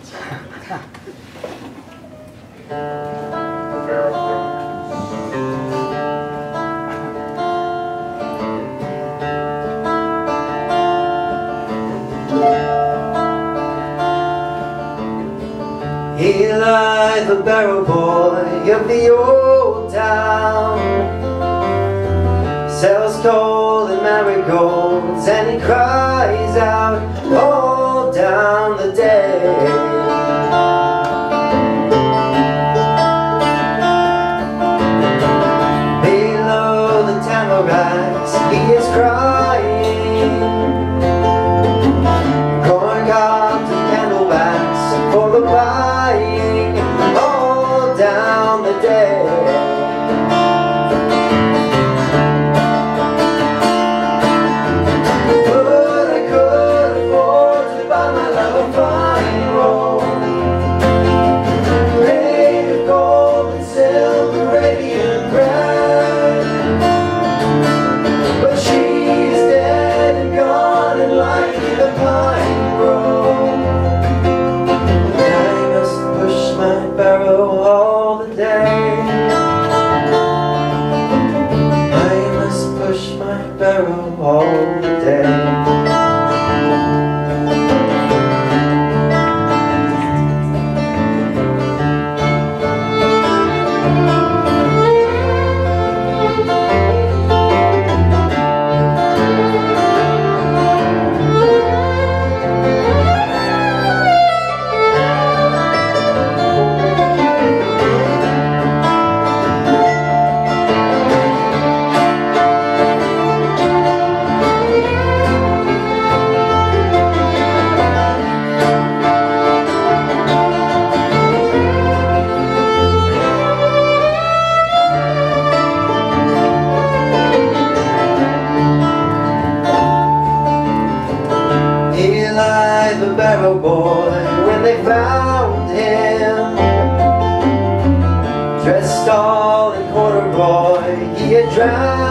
He lies the barrel boy of the old town, sells coal and marigolds, and he cries out all down the day. Below the tamaracks he is crying, corn cobs and candle wax for the buying all down the day. But I could afford to buy my love a fine robe made of gold and silk, Arabian thread. But she's dead and gone, and like the pine grove, I must push my barrow all the day. I must push my barrow all the day. Eli the barrow boy, when they found him, dressed all in corduroy, he had drowned